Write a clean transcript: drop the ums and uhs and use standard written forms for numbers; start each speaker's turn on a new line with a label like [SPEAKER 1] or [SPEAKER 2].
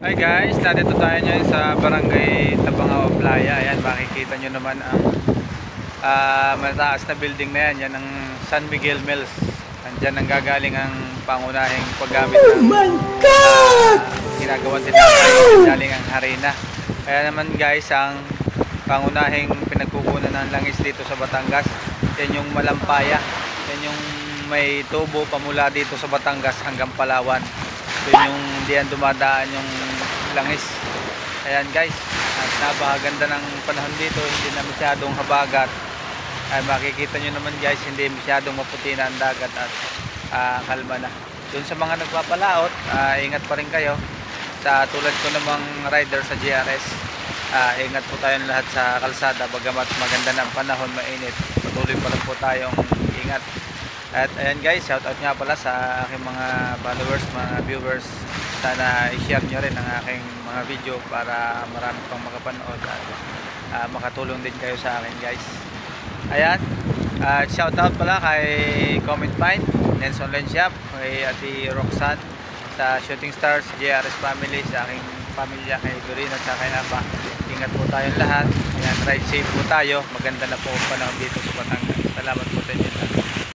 [SPEAKER 1] Hi guys, nandito tayo ngayon sa Barangay Tabangaw, Playa. Ayan, makikita nyo naman ang mataas na building na yan. Yan ang San Miguel Mills. Andyan ang gagaling ang pangunahing paggamit ng ginagawa din natin galing ang harina. Kaya naman guys, ang pangunahing pinagkukunan ng langis dito sa Batangas, yan yung Malampaya. Yan yung may tubo pamula dito sa Batangas hanggang Palawan. Yun yung diyan dumadaan yung langis. Ayan guys, at napakaganda ng panahon dito, hindi na masyadong habagat. Ay makikita nyo naman guys, hindi masyadong maputi na ang dagat at kalma na. Doon sa mga nagpapalaot, ingat pa rin kayo. Sa tulad ko namang rider sa GRS, ingat po tayong lahat sa kalsada. Bagamat maganda ng panahon, mainit, patuloy pa rin po tayong ingat. At ayan guys, shoutout nga pala sa aking mga followers, mga viewers. Sana i-share nyo rin ang aking mga video para marami pang makapanood at makatulong din kayo sa akin guys. Ayan, shoutout pala kay Comment Mind, Nens Online Shop, kay Ate Roxanne, sa Shooting Stars, JRS Family, sa aking pamilya, kay Doreen at sa kay Napa. Ingat po tayong lahat. Ayan, ride safe po tayo. Maganda na po panahon dito sa Batangas. Salamat po sa inyo.